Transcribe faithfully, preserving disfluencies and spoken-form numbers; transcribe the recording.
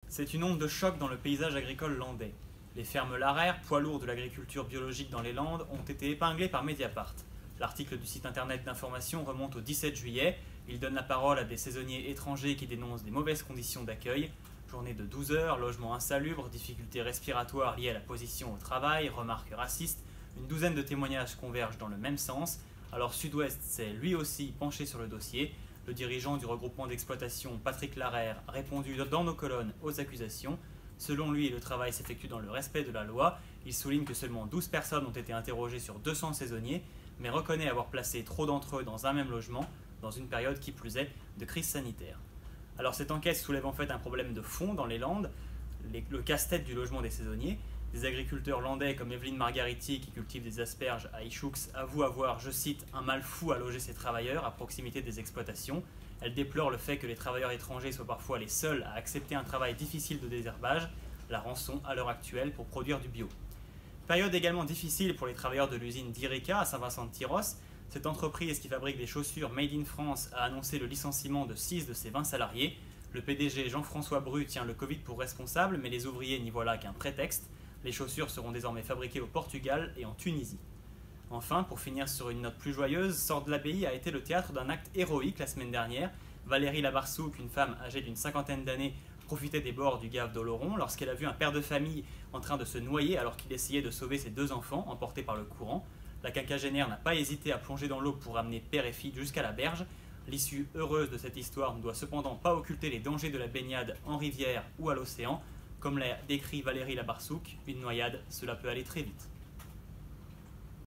C'est une onde de choc dans le paysage agricole landais. Les fermes Larère, poids lourds de l'agriculture biologique dans les Landes, ont été épinglées par Mediapart. L'article du site internet d'information remonte au dix-sept juillet. Il donne la parole à des saisonniers étrangers qui dénoncent des mauvaises conditions d'accueil. Journée de douze heures, logement insalubre, difficultés respiratoires liées à la position au travail, remarques racistes. Une douzaine de témoignages convergent dans le même sens. Alors Sud-Ouest s'est lui aussi penché sur le dossier. Le dirigeant du regroupement d'exploitation, Patrick Larère, a répondu dans nos colonnes aux accusations. Selon lui, le travail s'effectue dans le respect de la loi. Il souligne que seulement douze personnes ont été interrogées sur deux cents saisonniers, mais reconnaît avoir placé trop d'entre eux dans un même logement, dans une période qui plus est de crise sanitaire. Alors cette enquête soulève en fait un problème de fond dans les Landes, les, le casse-tête du logement des saisonniers. Des agriculteurs landais comme Evelyne Margariti, qui cultive des asperges à Ichoux, avouent avoir, je cite, un mal fou à loger ces travailleurs à proximité des exploitations. Elle déplore le fait que les travailleurs étrangers soient parfois les seuls à accepter un travail difficile de désherbage, la rançon à l'heure actuelle pour produire du bio. Période également difficile pour les travailleurs de l'usine d'Ireka à Saint-Vincent-de-Tyrosse. Cette entreprise qui fabrique des chaussures Made in France a annoncé le licenciement de six de ses vingt salariés. Le P D G Jean-François Bru tient le Covid pour responsable, mais les ouvriers n'y voient là qu'un prétexte. Les chaussures seront désormais fabriquées au Portugal et en Tunisie. Enfin, pour finir sur une note plus joyeuse, Sordes-l'Abbaye a été le théâtre d'un acte héroïque la semaine dernière. Valérie Labarsouk, une femme âgée d'une cinquantaine d'années, profitait des bords du Gave d'Oloron lorsqu'elle a vu un père de famille en train de se noyer alors qu'il essayait de sauver ses deux enfants emportés par le courant. La quinquagénaire n'a pas hésité à plonger dans l'eau pour amener père et fille jusqu'à la berge. L'issue heureuse de cette histoire ne doit cependant pas occulter les dangers de la baignade en rivière ou à l'océan. Comme l'a décrit Valérie Labarsouk, une noyade, cela peut aller très vite.